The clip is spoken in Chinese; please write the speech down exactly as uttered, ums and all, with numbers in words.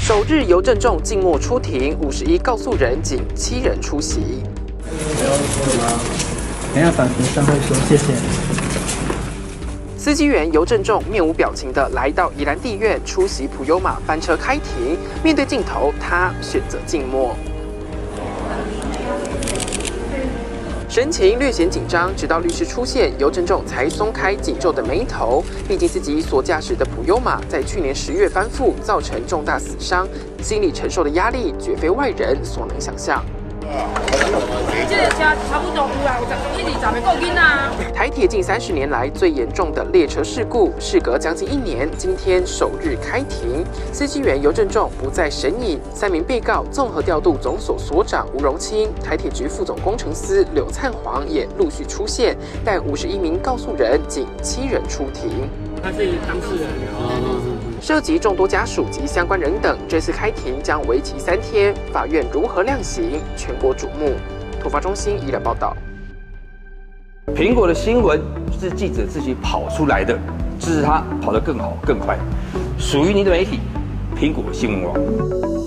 首日邮政重静默出庭，五十一告诉人，仅七人出席。 等下返回上会说，谢谢。 司机员邮政重面无表情地来到宜兰地院出席普悠玛班车开庭，面对镜头，他选择静默。 神情略显紧张，直到律师出现，邮政重才松开紧皱的眉头。毕竟自己所驾驶的普悠玛在去年十月翻覆，造成重大死伤，心理承受的压力绝非外人所能想象。 这个车差不多有啊，有十一二十个够紧啊。 台铁近三十年来最严重的列车事故，事隔将近一年，今天首日开庭，司机员邮政重不再神隐，三名被告综合调度总所所长吴荣清、台铁局副总工程师柳灿煌也陆续出现，但五十一名告诉人仅七人出庭。 他是当事人哦。 涉及众多家属及相关人等，这次开庭将为期三天，法院如何量刑，全国瞩目。突发中心医疗报道。 苹果的新闻是记者自己跑出来的，支持他跑得更好更快，属于你的媒体，苹果新闻网。